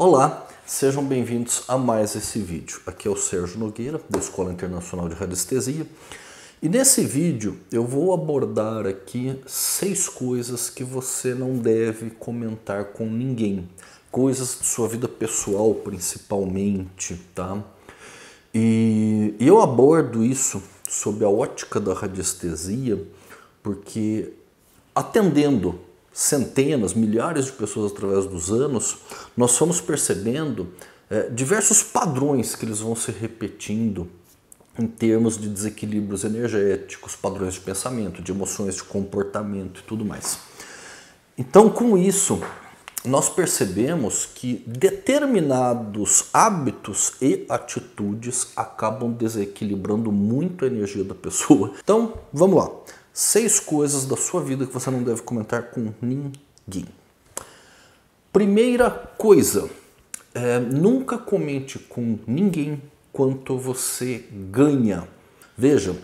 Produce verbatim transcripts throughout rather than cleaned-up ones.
Olá, sejam bem-vindos a mais esse vídeo. Aqui é o Sérgio Nogueira, da Escola Internacional de Radiestesia. E nesse vídeo eu vou abordar aqui seis coisas que você não deve comentar com ninguém. Coisas de sua vida pessoal, principalmente, tá? E eu abordo isso sob a ótica da radiestesia, porque atendendo centenas, milhares de pessoas através dos anos, nós fomos percebendo é, diversos padrões que eles vão se repetindo em termos de desequilíbrios energéticos, padrões de pensamento, de emoções, de comportamento e tudo mais. Então, com isso, nós percebemos que determinados hábitos e atitudes acabam desequilibrando muito a energia da pessoa. Então, vamos lá. Seis coisas da sua vida que você não deve comentar com ninguém. Primeira coisa, é, nunca comente com ninguém quanto você ganha. Veja,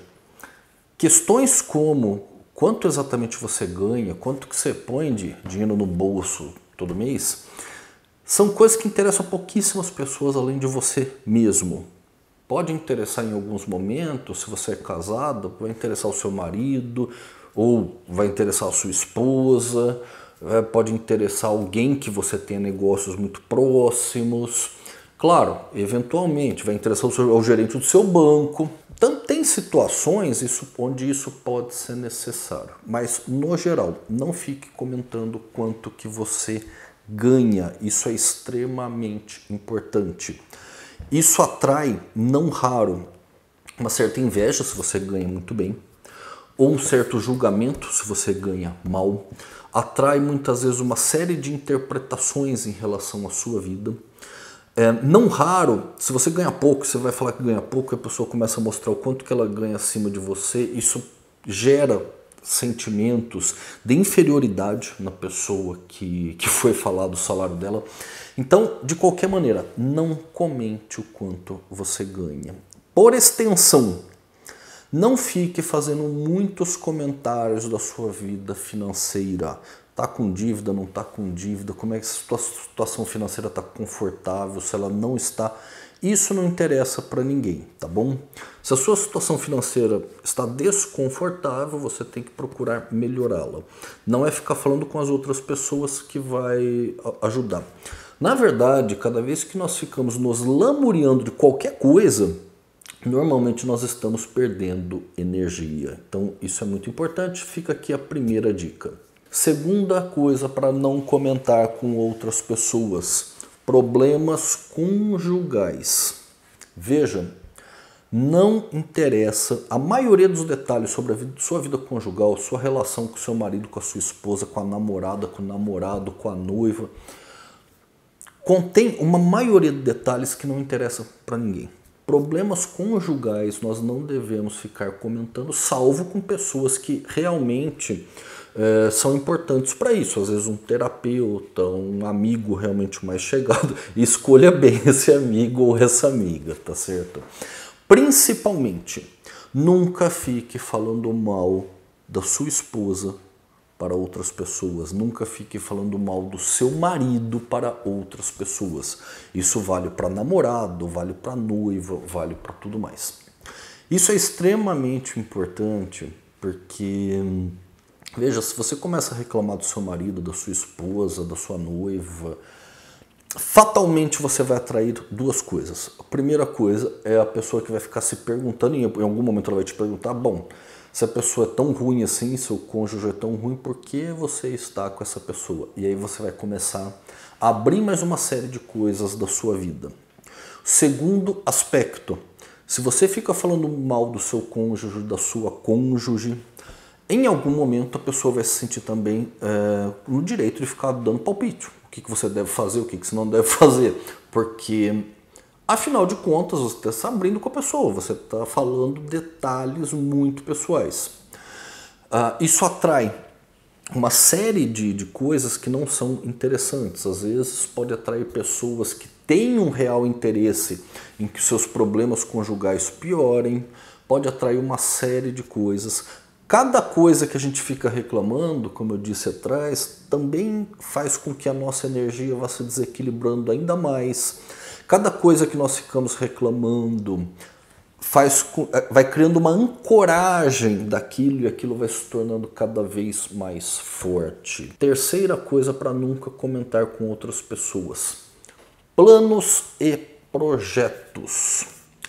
questões como quanto exatamente você ganha, quanto que você põe de dinheiro no bolso todo mês, são coisas que interessam a pouquíssimas pessoas além de você mesmo. Pode interessar em alguns momentos, se você é casado, vai interessar o seu marido, ou vai interessar a sua esposa, pode interessar alguém que você tenha negócios muito próximos. Claro, eventualmente vai interessar o, seu, o gerente do seu banco. Então tem situações isso, onde isso pode ser necessário, mas no geral, não fique comentando quanto que você ganha, isso é extremamente importante. Isso atrai, não raro, uma certa inveja se você ganha muito bem, ou um certo julgamento se você ganha mal. Atrai muitas vezes uma série de interpretações em relação à sua vida. É, não raro, se você ganha pouco, você vai falar que ganha pouco e a pessoa começa a mostrar o quanto que ela ganha acima de você. Isso gera sentimentos de inferioridade na pessoa que, que foi falado o salário dela. Então, de qualquer maneira, não comente o quanto você ganha. Por extensão, não fique fazendo muitos comentários da sua vida financeira. Tá com dívida, não tá com dívida, como é que a sua situação financeira está confortável, se ela não está. Isso não interessa para ninguém, tá bom? Se a sua situação financeira está desconfortável, você tem que procurar melhorá-la. Não é ficar falando com as outras pessoas que vai ajudar. Na verdade, cada vez que nós ficamos nos lamuriando de qualquer coisa, normalmente nós estamos perdendo energia. Então isso é muito importante, fica aqui a primeira dica. Segunda coisa para não comentar com outras pessoas, problemas conjugais. Veja, não interessa a maioria dos detalhes sobre a vida, sua vida conjugal, sua relação com seu marido, com a sua esposa, com a namorada, com o namorado, com a noiva. Contém uma maioria de detalhes que não interessa para ninguém. Problemas conjugais nós não devemos ficar comentando, salvo com pessoas que realmente é, são importantes para isso. Às vezes um terapeuta, um amigo realmente mais chegado. Escolha bem esse amigo ou essa amiga, tá certo? Principalmente, nunca fique falando mal da sua esposa para outras pessoas. Nunca fique falando mal do seu marido para outras pessoas. Isso vale para namorado, vale para noiva, vale para tudo mais. Isso é extremamente importante porque, veja, se você começa a reclamar do seu marido, da sua esposa, da sua noiva, fatalmente você vai atrair duas coisas. A primeira coisa é a pessoa que vai ficar se perguntando, e em algum momento ela vai te perguntar, bom, se a pessoa é tão ruim assim, seu cônjuge é tão ruim, por que você está com essa pessoa? E aí você vai começar a abrir mais uma série de coisas da sua vida. Segundo aspecto, se você fica falando mal do seu cônjuge, da sua cônjuge, em algum momento a pessoa vai se sentir também é, no direito de ficar dando palpite. O que, que você deve fazer, o que, que você não deve fazer. Porque, afinal de contas, você está se abrindo com a pessoa, você está falando detalhes muito pessoais. Uh, isso atrai uma série de, de coisas que não são interessantes. Às vezes pode atrair pessoas que têm um real interesse em que seus problemas conjugais piorem, pode atrair uma série de coisas. Cada coisa que a gente fica reclamando, como eu disse atrás, também faz com que a nossa energia vá se desequilibrando ainda mais. Cada coisa que nós ficamos reclamando faz, vai criando uma ancoragem daquilo e aquilo vai se tornando cada vez mais forte. Terceira coisa para nunca comentar com outras pessoas: planos e projetos.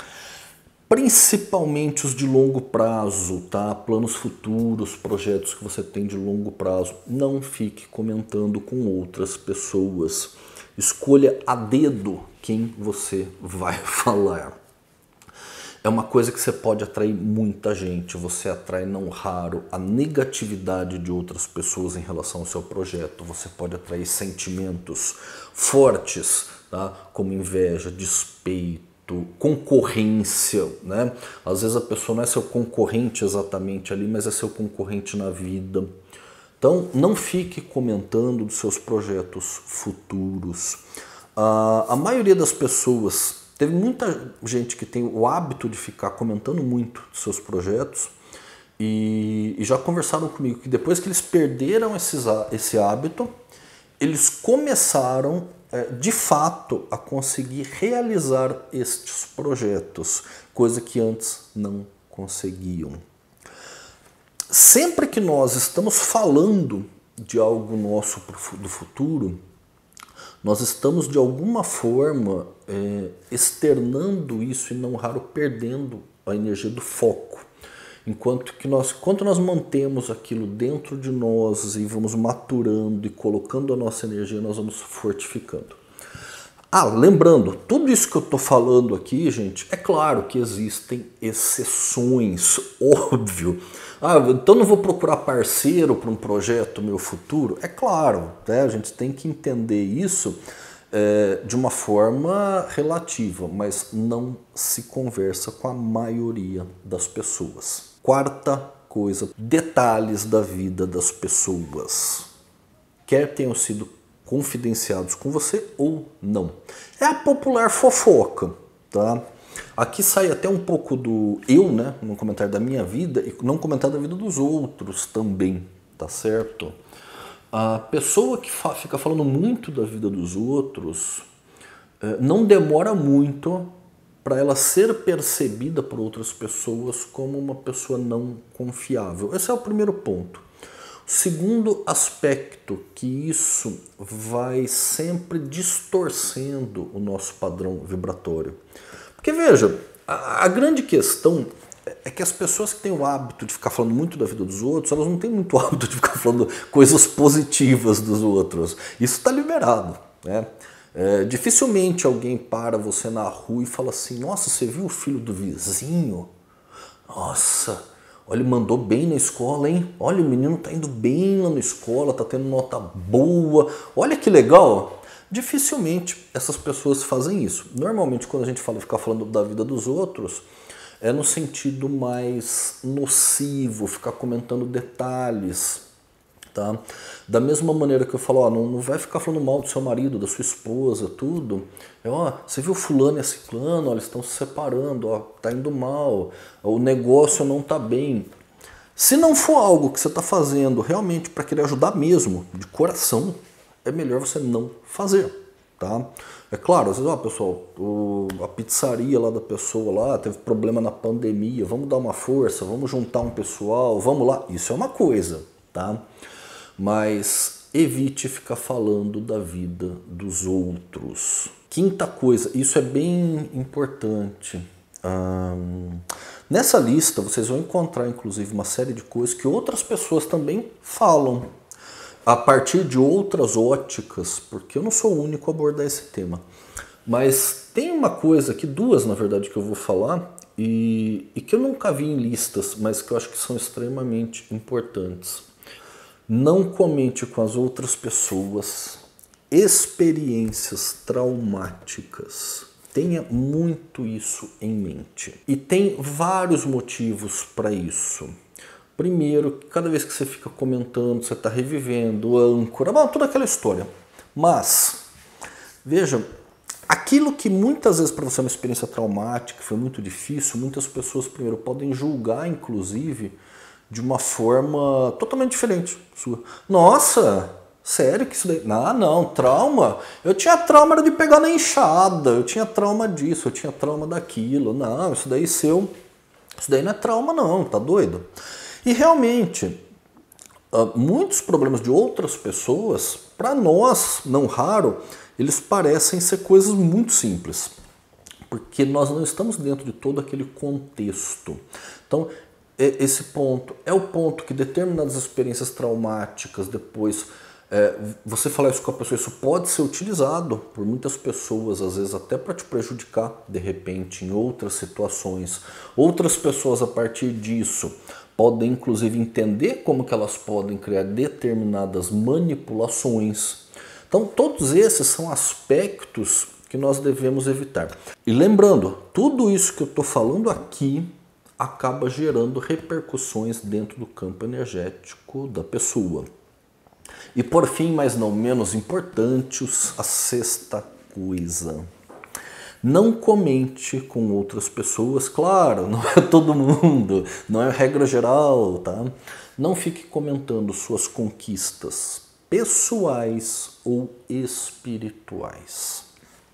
Principalmente os de longo prazo, tá? Planos futuros, projetos que você tem de longo prazo. Não fique comentando com outras pessoas. Escolha a dedo quem você vai falar. É uma coisa que você pode atrair muita gente. Você atrai não raro a negatividade de outras pessoas em relação ao seu projeto. Você pode atrair sentimentos fortes, tá? Como inveja, despeito, concorrência, né? Às vezes a pessoa não é seu concorrente exatamente ali, mas é seu concorrente na vida. Então, não fique comentando dos seus projetos futuros. Ah, a maioria das pessoas, teve muita gente que tem o hábito de ficar comentando muito dos seus projetos e, e já conversaram comigo que depois que eles perderam esses, esse hábito, eles começaram de fato a conseguir realizar estes projetos, coisa que antes não conseguiam. Sempre que nós estamos falando de algo nosso do futuro, nós estamos de alguma forma é, externando isso e não raro perdendo a energia do foco. Enquanto que nós, enquanto nós mantemos aquilo dentro de nós e vamos maturando e colocando a nossa energia, nós vamos fortificando. Ah, lembrando, tudo isso que eu estou falando aqui, gente, é claro que existem exceções, óbvio. Ah, então não vou procurar parceiro para um projeto meu futuro? É claro, né? A gente tem que entender isso é, de uma forma relativa, mas não se conversa com a maioria das pessoas. Quarta coisa, detalhes da vida das pessoas. Quer tenham sido confidenciados com você ou não. É a popular fofoca, tá? Aqui sai até um pouco do eu, né, no comentário da minha vida e não comentar da vida dos outros também, tá certo? A pessoa que fa- fica falando muito da vida dos outros eh, não demora muito para ela ser percebida por outras pessoas como uma pessoa não confiável. Esse é o primeiro ponto. O segundo aspecto, que isso vai sempre distorcendo o nosso padrão vibratório. Porque veja, a, a grande questão é que as pessoas que têm o hábito de ficar falando muito da vida dos outros, elas não têm muito hábito de ficar falando coisas positivas dos outros. Isso está liberado, né? É, dificilmente alguém para você na rua e fala assim: nossa, você viu o filho do vizinho? Nossa, olha, ele mandou bem na escola, hein? Olha, o menino tá indo bem lá na escola, tá tendo nota boa. Olha que legal. Dificilmente essas pessoas fazem isso. Normalmente quando a gente fala ficar falando da vida dos outros, é no sentido mais nocivo, ficar comentando detalhes. Tá? Da mesma maneira que eu falo, ó, não, não vai ficar falando mal do seu marido, da sua esposa, tudo. É, ó, você viu fulano e a ciclano, ó, eles estão se separando, ó, tá indo mal, o negócio não tá bem. Se não for algo que você está fazendo realmente para querer ajudar mesmo, de coração, é melhor você não fazer, tá? É claro, às vezes, ó, pessoal, o, a pizzaria lá da pessoa lá teve problema na pandemia, vamos dar uma força, vamos juntar um pessoal, vamos lá. Isso é uma coisa, tá? Mas evite ficar falando da vida dos outros. Quinta coisa, isso é bem importante. Hum, nessa lista vocês vão encontrar inclusive uma série de coisas que outras pessoas também falam a partir de outras óticas, porque eu não sou o único a abordar esse tema. Mas tem uma coisa aqui, duas na verdade, que eu vou falar e, e que eu nunca vi em listas, mas que eu acho que são extremamente importantes. Não comente com as outras pessoas experiências traumáticas. Tenha muito isso em mente. E tem vários motivos para isso. Primeiro, cada vez que você fica comentando, você está revivendo, âncora, bom, toda aquela história. Mas, veja, aquilo que muitas vezes para você é uma experiência traumática, foi muito difícil, muitas pessoas primeiro podem julgar, inclusive, de uma forma totalmente diferente sua. Nossa, sério que isso daí... Ah, não, trauma. Eu tinha trauma de pegar na enxada, eu tinha trauma disso, eu tinha trauma daquilo. Não, isso daí seu... Isso daí não é trauma não, tá doido? E realmente, muitos problemas de outras pessoas, para nós, não raro, eles parecem ser coisas muito simples. Porque nós não estamos dentro de todo aquele contexto. Então, esse ponto é o ponto que determinadas experiências traumáticas depois... É, você falar isso com a pessoa, isso pode ser utilizado por muitas pessoas, às vezes até para te prejudicar de repente em outras situações. Outras pessoas a partir disso podem inclusive entender como que elas podem criar determinadas manipulações. Então todos esses são aspectos que nós devemos evitar. E lembrando, tudo isso que eu estou falando aqui acaba gerando repercussões dentro do campo energético da pessoa. E por fim, mas não menos importante, a sexta coisa. Não comente com outras pessoas, claro, não é todo mundo, não é regra geral, tá? Não fique comentando suas conquistas pessoais ou espirituais.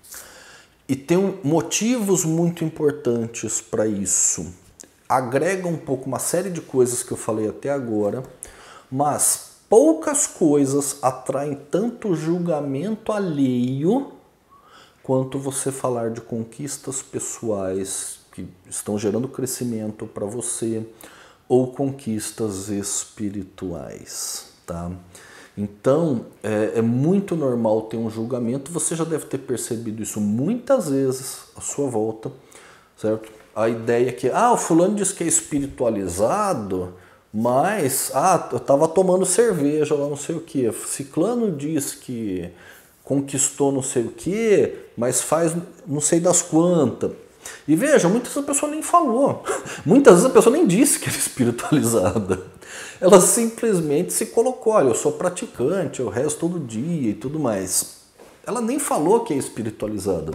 E tem motivos muito importantes para isso. Agrega um pouco uma série de coisas que eu falei até agora, mas poucas coisas atraem tanto julgamento alheio quanto você falar de conquistas pessoais que estão gerando crescimento para você ou conquistas espirituais, tá? Então, é, é muito normal ter um julgamento, você já deve ter percebido isso muitas vezes à sua volta, certo? A ideia é que, ah, o fulano diz que é espiritualizado, mas, ah, eu estava tomando cerveja lá, não sei o que. Ciclano diz que conquistou não sei o que, mas faz não sei das quantas. E veja, muitas vezes a pessoa nem falou. Muitas vezes a pessoa nem disse que era espiritualizada. Ela simplesmente se colocou, olha, eu sou praticante, eu rezo todo dia e tudo mais. Ela nem falou que é espiritualizada.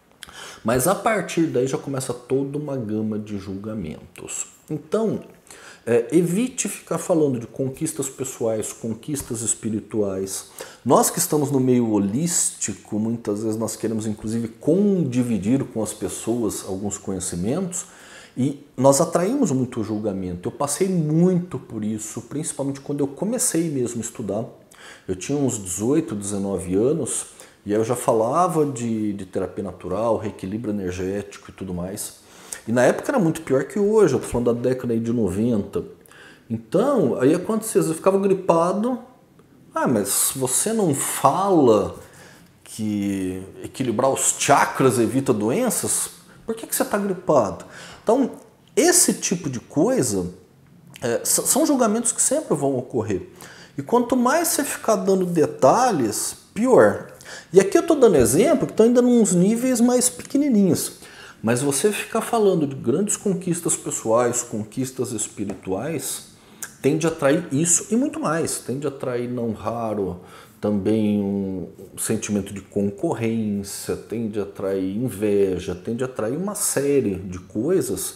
Mas a partir daí já começa toda uma gama de julgamentos. Então, É, evite ficar falando de conquistas pessoais, conquistas espirituais. Nós que estamos no meio holístico, muitas vezes nós queremos inclusive condividir com as pessoas alguns conhecimentos e nós atraímos muito julgamento. Eu passei muito por isso, principalmente quando eu comecei mesmo a estudar. Eu tinha uns dezoito, dezenove anos e aí eu já falava de, de terapia natural, reequilíbrio energético e tudo mais. E na época era muito pior que hoje, eu tô falando da década aí de noventa. Então, aí acontecia, eu ficava gripado. Ah, mas você não fala que equilibrar os chakras evita doenças? Por que que você está gripado? Então, esse tipo de coisa é, são julgamentos que sempre vão ocorrer. E quanto mais você ficar dando detalhes, pior. E aqui eu estou dando exemplo que estão ainda nos níveis mais pequenininhos. Mas você ficar falando de grandes conquistas pessoais, conquistas espirituais, tende a atrair isso e muito mais. Tende a atrair, não raro, também um sentimento de concorrência, tende a atrair inveja, tende a atrair uma série de coisas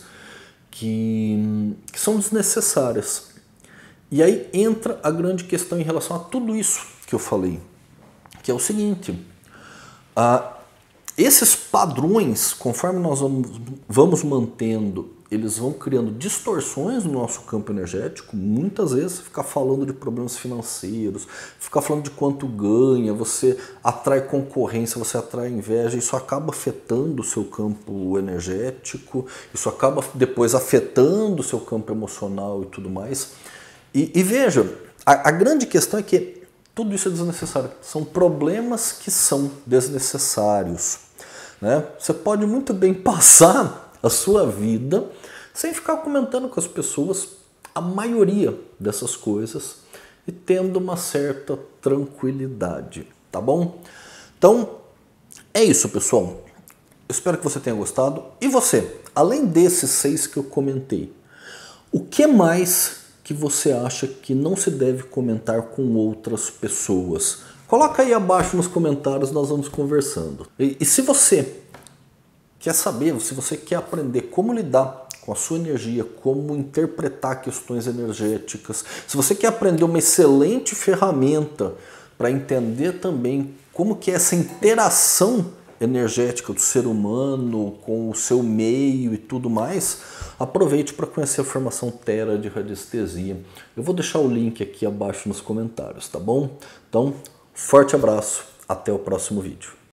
que, que são desnecessárias. E aí entra a grande questão em relação a tudo isso que eu falei, que é o seguinte... A, Esses padrões, conforme nós vamos, vamos mantendo, eles vão criando distorções no nosso campo energético. Muitas vezes ficar falando de problemas financeiros, ficar falando de quanto ganha, você atrai concorrência, você atrai inveja, isso acaba afetando o seu campo energético, isso acaba depois afetando o seu campo emocional e tudo mais. E, e veja, a, a grande questão é que tudo isso é desnecessário, são problemas que são desnecessários. Né? Você pode muito bem passar a sua vida sem ficar comentando com as pessoas a maioria dessas coisas e tendo uma certa tranquilidade, tá bom? Então, é isso, pessoal. Eu espero que você tenha gostado. E você, além desses seis que eu comentei, o que mais que você acha que não se deve comentar com outras pessoas? Coloca aí abaixo nos comentários, nós vamos conversando. E, e se você quer saber, se você quer aprender como lidar com a sua energia, como interpretar questões energéticas. Se você quer aprender uma excelente ferramenta para entender também como que é essa interação energética do ser humano com o seu meio e tudo mais, aproveite para conhecer a formação Thera de radiestesia. Eu vou deixar o link aqui abaixo nos comentários, tá bom? Então, forte abraço, até o próximo vídeo.